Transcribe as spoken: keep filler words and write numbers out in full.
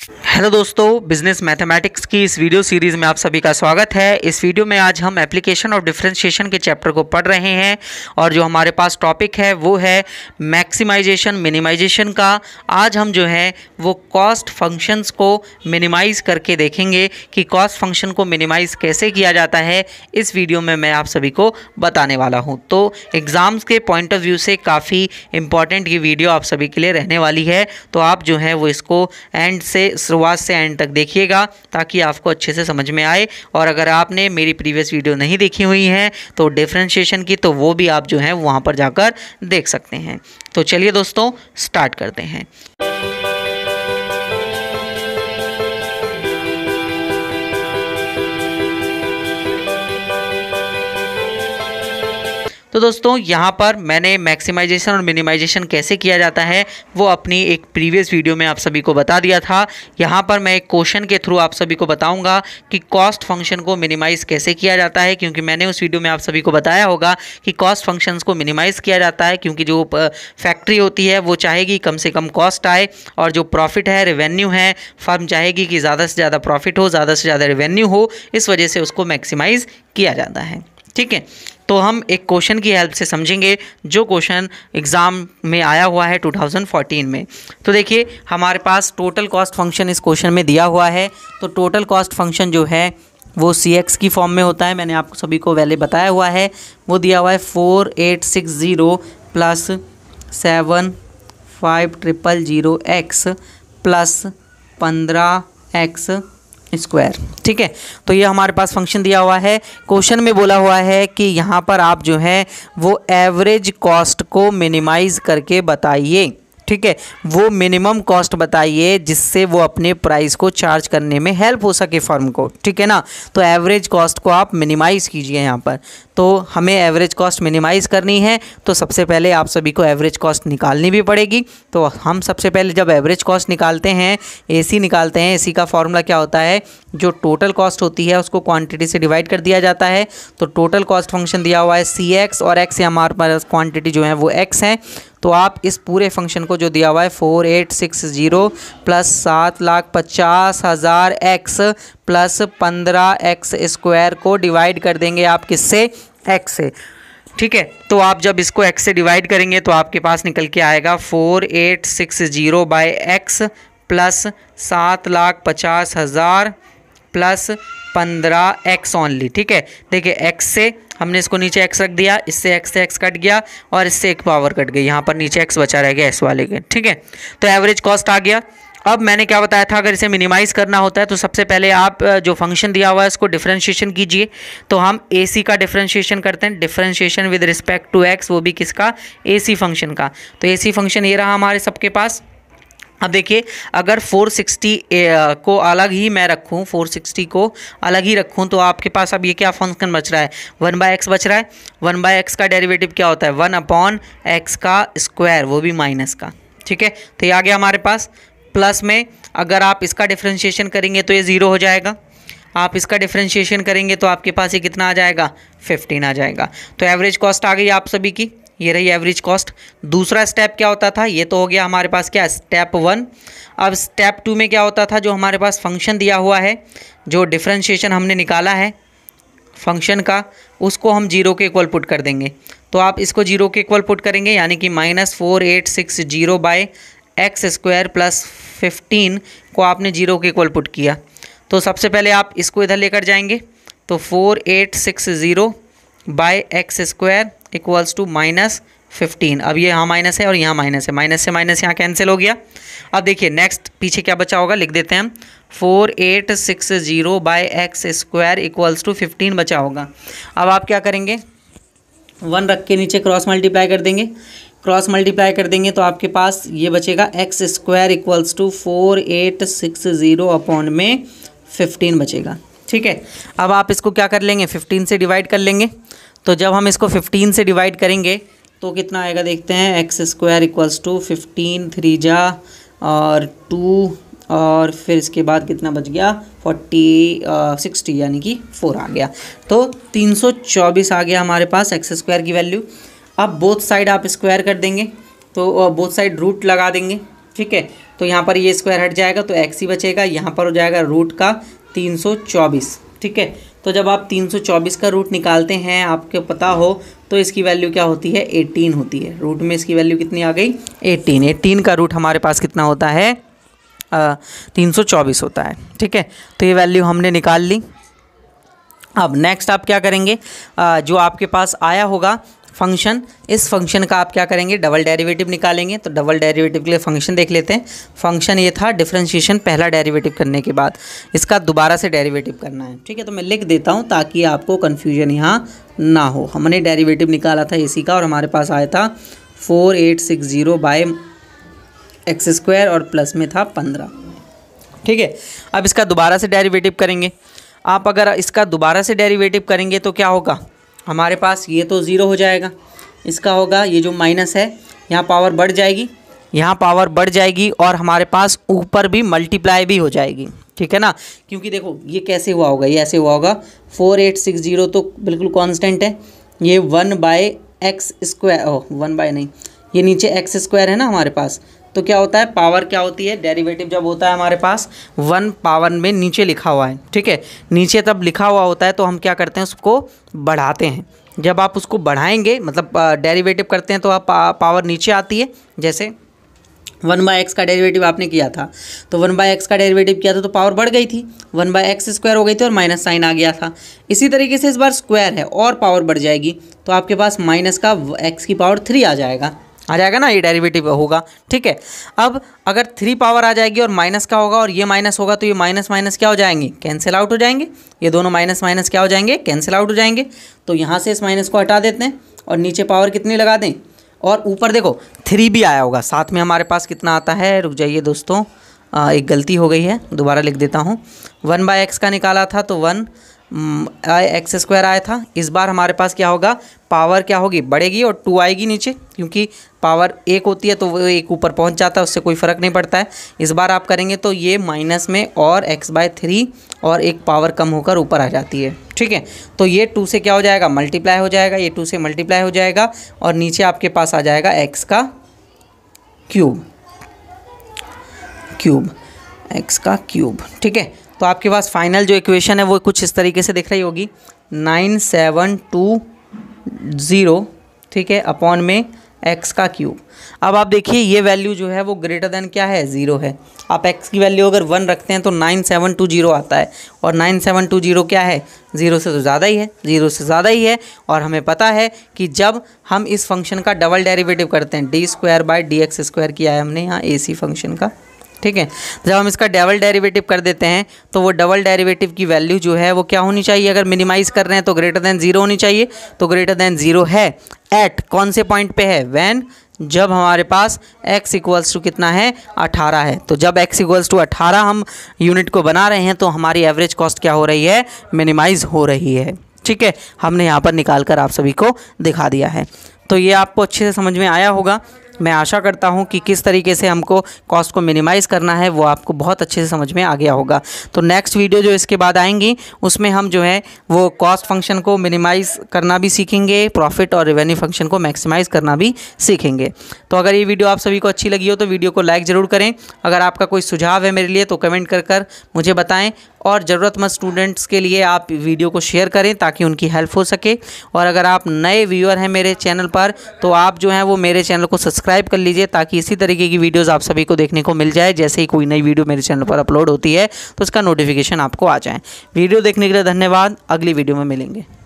Hello दोस्तों, business mathematics की इस वीडियो सीरीज़ में आप सभी का स्वागत है। इस वीडियो में आज हम एप्लीकेशन और डिफरेंशिएशन के चैप्टर को पढ़ रहे हैं और जो हमारे पास टॉपिक है वो है मैक्सिमाइजेशन मिनिमाइजेशन का। आज हम जो है वो कॉस्ट फंक्शंस को मिनिमाइज़ करके देखेंगे कि कॉस्ट फंक्शन को मिनिमाइज़ कैसे किया जाता है। इस वीडियो में मैं आप सभी को बताने वाला हूँ, तो एग्ज़ाम्स के पॉइंट ऑफ व्यू से काफ़ी इंपॉर्टेंट ये वीडियो आप सभी के लिए रहने वाली है। तो आप जो है वो इसको एंड से शुरुआत से एंड तक देखिएगा ताकि आपको अच्छे से समझ में आए। और अगर आपने मेरी प्रीवियस वीडियो नहीं देखी हुई है तो डिफरेंशिएशन की, तो वो भी आप जो है वहाँ पर जाकर देख सकते हैं। तो चलिए दोस्तों, स्टार्ट करते हैं। तो दोस्तों, यहाँ पर मैंने मैक्सिमाइजेशन और मिनिमाइजेशन कैसे किया जाता है वो अपनी एक प्रीवियस वीडियो में आप सभी को बता दिया था। यहाँ पर मैं एक क्वेश्चन के थ्रू आप सभी को बताऊंगा कि कॉस्ट फंक्शन को मिनिमाइज़ कैसे किया जाता है, क्योंकि मैंने उस वीडियो में आप सभी को बताया होगा कि कॉस्ट फंक्शंस को मिनिमाइज़ किया जाता है क्योंकि जो फैक्ट्री होती है वो चाहेगी कम से कम कॉस्ट आए, और जो प्रॉफिट है, रेवेन्यू है, फर्म चाहेगी कि ज़्यादा से ज़्यादा प्रॉफिट हो, ज़्यादा से ज़्यादा रेवेन्यू हो। इस वजह से उसको मैक्सिमाइज़ किया जाता है। ठीक है, तो हम एक क्वेश्चन की हेल्प से समझेंगे जो क्वेश्चन एग्ज़ाम में आया हुआ है टू थाउजेंड फोर्टीन में। तो देखिए, हमारे पास टोटल कॉस्ट फंक्शन इस क्वेश्चन में दिया हुआ है। तो टोटल कॉस्ट फंक्शन जो है वो सी एक्स की फॉर्म में होता है। मैंने आपको सभी को पहले बताया हुआ है। वो दिया हुआ है four eight six zero plus seven five triple zero x plus पंद्रह एक्स स्क्वायर। ठीक है, तो ये हमारे पास फंक्शन दिया हुआ है। क्वेश्चन में बोला हुआ है कि यहाँ पर आप जो है वो एवरेज कॉस्ट को मिनिमाइज़ करके बताइए। ठीक है, वो मिनिमम कॉस्ट बताइए जिससे वो अपने प्राइस को चार्ज करने में हेल्प हो सके फर्म को। ठीक है ना, तो एवरेज कॉस्ट को आप मिनिमाइज़ कीजिए। यहाँ पर तो हमें एवरेज कॉस्ट मिनिमाइज़ करनी है, तो सबसे पहले आप सभी को एवरेज कॉस्ट निकालनी भी पड़ेगी। तो हम सबसे पहले जब एवरेज कॉस्ट निकालते हैं, एसी निकालते हैं, एसी का फॉर्मूला क्या होता है, जो टोटल कॉस्ट होती है उसको क्वांटिटी से डिवाइड कर दिया जाता है। तो टोटल कॉस्ट फंक्शन दिया हुआ है सी एक्स, और एक्स हमारे पास क्वांटिटी जो है वो एक्स है। तो आप इस पूरे फंक्शन को जो दिया हुआ है four eight six zero plus सात लाख पचास हज़ार एक्स प्लस पंद्रह एक्स स्क्वायर को डिवाइड कर देंगे आप किससे, एक्स से। ठीक है, तो आप जब इसको एक्स से डिवाइड करेंगे तो आपके पास निकल के आएगा four eight six zero by x plus सात लाख पचास हज़ार प्लस पंद्रह एक्स ओनली। ठीक है, देखिए एक्स से हमने इसको नीचे एक्स रख दिया, इससे एक्स से एक्स कट गया और इससे एक पावर कट गई, यहाँ पर नीचे एक्स बचा रह गया एस वाले के। ठीक है, तो एवरेज कॉस्ट आ गया। अब मैंने क्या बताया था, अगर इसे मिनिमाइज़ करना होता है तो सबसे पहले आप जो फंक्शन दिया हुआ है उसको डिफरेंशिएशन कीजिए। तो हम ए सी का डिफरेंशिएशन करते हैं, differentiation with respect to x, वो भी किसका, ए सी फंक्शन का। तो ए सी फंक्शन ये रहा हमारे सबके पास। अब देखिए, अगर फोर सिक्सटी को अलग ही मैं रखूँ, फोर सिक्सटी को अलग ही रखूँ, तो आपके पास अब ये क्या फंक्शन बच रहा है, वन बाय एक्स बच रहा है। वन बाय एक्स का डेरिवेटिव क्या होता है, वन अपॉन एक्स का स्क्वायर, वो भी माइनस का। ठीक है, तो ये आ गया हमारे पास। प्लस में अगर आप इसका डिफरेंशिएशन करेंगे तो ये ज़ीरो हो जाएगा, आप इसका डिफरेंशिएशन करेंगे तो आपके पास ये कितना आ जाएगा, फिफ्टीन आ जाएगा। तो एवरेज कॉस्ट आ गई आप सभी की, ये रही एवरेज कॉस्ट। दूसरा स्टेप क्या होता था, ये तो हो गया हमारे पास क्या, स्टेप वन। अब स्टेप टू में क्या होता था, जो हमारे पास फंक्शन दिया हुआ है, जो डिफरेंशिएशन हमने निकाला है फंक्शन का, उसको हम जीरो के इक्वल पुट कर देंगे। तो आप इसको जीरो के इक्वल पुट करेंगे, यानी कि minus four eight six zero by x square plus fifteen को आपने जीरो के इक्वल पुट किया। तो सबसे पहले आप इसको इधर लेकर जाएंगे, तो four eight six zero by x square equals to minus fifteen. अब ये यहाँ माइनस है और यहाँ माइनस है, माइनस से माइनस यहाँ कैंसिल हो गया। अब देखिए नेक्स्ट पीछे क्या बचा होगा, लिख देते हैं हम, four eight six zero by x square equals to fifteen बचा होगा। अब आप क्या करेंगे, वन रख के नीचे क्रॉस मल्टीप्लाई कर देंगे, क्रॉस मल्टीप्लाई कर देंगे तो आपके पास ये बचेगा x square equals to four eight six zero upon में फिफ्टीन बचेगा। ठीक है, अब आप इसको क्या कर लेंगे, फिफ्टीन से डिवाइड कर लेंगे। तो जब हम इसको फिफ्टीन से डिवाइड करेंगे तो कितना आएगा, देखते हैं, x square equals to fifteen three जा और टू, और फिर इसके बाद कितना बच गया, फोर्टी सिक्सटी, यानी कि फोर आ गया। तो तीन सौ चौबीस आ गया हमारे पास एक्स स्क्वायर की वैल्यू। अब बोथ साइड आप स्क्वायर कर देंगे, तो बोथ साइड रूट लगा देंगे। ठीक है। तो यहाँ पर ये स्क्वायर हट जाएगा तो एक्स ही बचेगा, यहाँ पर हो जाएगा रूट का तीन सौ चौबीस। ठीक है, तो जब आप तीन सौ चौबीस का रूट निकालते हैं, आपको पता हो तो इसकी वैल्यू क्या होती है, अठारह होती है। रूट में इसकी वैल्यू कितनी आ गई, अठारह। अठारह का रूट हमारे पास कितना होता है, तीन सौ चौबीस होता है। ठीक है, तो ये वैल्यू हमने निकाल ली। अब नेक्स्ट आप क्या करेंगे, आ, जो आपके पास आया होगा फंक्शन, इस फंक्शन का आप क्या करेंगे, डबल डेरिवेटिव निकालेंगे। तो डबल डेरिवेटिव के लिए फंक्शन देख लेते हैं। फंक्शन ये था डिफरेंशिएशन, पहला डेरिवेटिव करने के बाद इसका दोबारा से डेरिवेटिव करना है। ठीक है, तो मैं लिख देता हूँ ताकि आपको कन्फ्यूजन यहाँ ना हो। हमने डेरिवेटिव निकाला था इसी का और हमारे पास आया था four eight six zero by x square और प्लस में था पंद्रह। ठीक है, अब इसका दोबारा से डेरिवेटिव करेंगे। आप अगर इसका दोबारा से डेरिवेटिव करेंगे तो क्या होगा, हमारे पास ये तो ज़ीरो हो जाएगा, इसका होगा ये जो माइनस है, यहाँ पावर बढ़ जाएगी, यहाँ पावर बढ़ जाएगी और हमारे पास ऊपर भी मल्टीप्लाई भी हो जाएगी। ठीक है ना, क्योंकि देखो ये कैसे हुआ होगा, ये ऐसे हुआ होगा, फोर एट सिक्स ज़ीरो तो बिल्कुल कांस्टेंट है, ये one by x square, oh one by नहीं, ये नीचे एक्स स्क्वायर है ना हमारे पास। तो क्या होता है, पावर क्या होती है, डेरिवेटिव जब होता है हमारे पास वन पावर में नीचे लिखा हुआ है। ठीक है, नीचे तब लिखा हुआ होता है तो हम क्या करते हैं, उसको बढ़ाते हैं। जब आप उसको बढ़ाएंगे, मतलब डेरिवेटिव करते हैं, तो आप पावर नीचे आती है। जैसे वन बाय एक्स का डेरिवेटिव आपने किया था, तो वन बाय एक्स का डेरिवेटिव किया था तो पावर बढ़ गई थी, वन बाय एक्स स्क्वायर हो गई थी और माइनस साइन आ गया था। इसी तरीके से इस बार स्क्वायर है और पावर बढ़ जाएगी, तो आपके पास माइनस का एक्स की पावर थ्री आ जाएगा, आ जाएगा ना, ये डेरिवेटिव होगा। ठीक है, अब अगर थ्री पावर आ जाएगी और माइनस का होगा और ये माइनस होगा, तो ये माइनस माइनस क्या हो जाएंगे, कैंसिल आउट हो जाएंगे। ये दोनों माइनस माइनस क्या हो जाएंगे, कैंसिल आउट हो जाएंगे। तो यहाँ से इस माइनस को हटा देते हैं और नीचे पावर कितनी लगा दें, और ऊपर देखो थ्री भी आया होगा साथ में। हमारे पास कितना आता है, रुक जाइए दोस्तों, आ, एक गलती हो गई है, दोबारा लिख देता हूँ। वन बाय एक्स का निकाला था तो वन एक्स स्क्वायर आया था। इस बार हमारे पास क्या होगा, पावर क्या होगी, बढ़ेगी और टू आएगी नीचे, क्योंकि पावर एक होती है तो वो एक ऊपर पहुंच जाता है, उससे कोई फ़र्क नहीं पड़ता है। इस बार आप करेंगे तो ये माइनस में और एक्स बाय थ्री और एक पावर कम होकर ऊपर आ जाती है। ठीक है, तो ये टू से क्या हो जाएगा, मल्टीप्लाई हो जाएगा, ये टू से मल्टीप्लाई हो जाएगा और नीचे आपके पास आ जाएगा एक्स का क्यूब, क्यूब एक्स का क्यूब। ठीक है, तो आपके पास फाइनल जो इक्वेशन है वो कुछ इस तरीके से दिख रही होगी, नाइन सेवन टू ज़ीरो, ठीक है, अपॉन में एक्स का क्यूब। अब आप देखिए ये वैल्यू जो है वो ग्रेटर देन क्या है, ज़ीरो है। आप एक्स की वैल्यू अगर वन रखते हैं तो नाइन सेवन टू ज़ीरो आता है, और नाइन सेवन टू ज़ीरो क्या है, ज़ीरो से तो ज़्यादा ही है, ज़ीरो से ज़्यादा ही है। और हमें पता है कि जब हम इस फंक्शन का डबल डेरिवेटिव करते हैं, d square by d x square किया है हमने यहाँ ए सी फंक्शन का। ठीक है, जब हम इसका डबल डेरिवेटिव कर देते हैं तो वो डबल डेरिवेटिव की वैल्यू जो है वो क्या होनी चाहिए, अगर मिनिमाइज़ कर रहे हैं तो ग्रेटर देन ज़ीरो होनी चाहिए। तो ग्रेटर देन ज़ीरो है एट कौन से पॉइंट पे है, व्हेन, जब हमारे पास x इक्वल्स टू कितना है, अठारह है। तो जब x इक्वल्स टू अठारह हम यूनिट को बना रहे हैं तो हमारी एवरेज कॉस्ट क्या हो रही है, मिनिमाइज़ हो रही है। ठीक है, हमने यहाँ पर निकाल कर आप सभी को दिखा दिया है। तो ये आपको अच्छे से समझ में आया होगा। मैं आशा करता हूँ कि किस तरीके से हमको कॉस्ट को मिनिमाइज़ करना है वो आपको बहुत अच्छे से समझ में आ गया होगा। तो नेक्स्ट वीडियो जो इसके बाद आएंगी उसमें हम जो है वो कॉस्ट फंक्शन को मिनिमाइज़ करना भी सीखेंगे, प्रॉफिट और रेवेन्यू फंक्शन को मैक्सिमाइज़ करना भी सीखेंगे। तो अगर ये वीडियो आप सभी को अच्छी लगी हो तो वीडियो को लाइक ज़रूर करें। अगर आपका कोई सुझाव है मेरे लिए तो कमेंट कर कर मुझे बताएं, और ज़रूरतमंद स्टूडेंट्स के लिए आप वीडियो को शेयर करें ताकि उनकी हेल्प हो सके। और अगर आप नए व्यूअर हैं मेरे चैनल पर तो आप जो हैं वो मेरे चैनल को सब्सक्राइब कर लीजिए ताकि इसी तरीके की वीडियोस आप सभी को देखने को मिल जाए। जैसे ही कोई नई वीडियो मेरे चैनल पर अपलोड होती है तो उसका नोटिफिकेशन आपको आ जाए। वीडियो देखने के लिए धन्यवाद, अगली वीडियो में मिलेंगे।